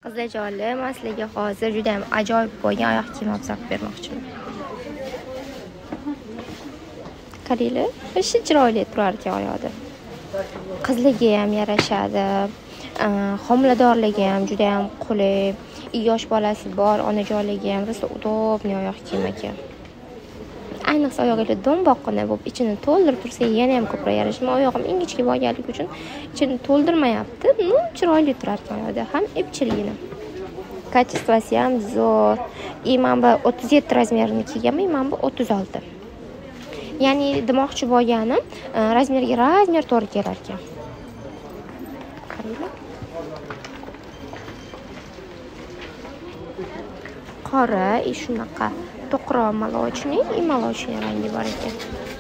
Qizlarjonim, sizlarga hozir juda ham ajoyib bo'lgan oyoq kiyim olib bermoqchiman. Qaranglar, o'sha chiroyli turar ekan oyoqda. Qizlarga ham yarashadi, homiladorlarga ham juda ham qulay, yosh bolasi bor onajonlarga ham rosa udobniy oyoq kiyim ekan. Ayniqsa oyog'inglar do'mboqqina bo'lib, ichini to'ldirib tursa, yana ham ko'proq yarashadi. Men oyog'im ingichka bo'lganligi uchun ichini to'ldirmayapti. Chiroyli turar ekan oyoqda, ham epchilgina. Kачествоsi ham zo'r. Men bu 37 razmerini kiyganman, men bu 36. Ya'ni demoqchi bo'lganim, razmer to'g'ri kelar ekan. Qaranglar. Qora, shunaqa to'qroq молочный rangi bor ekan.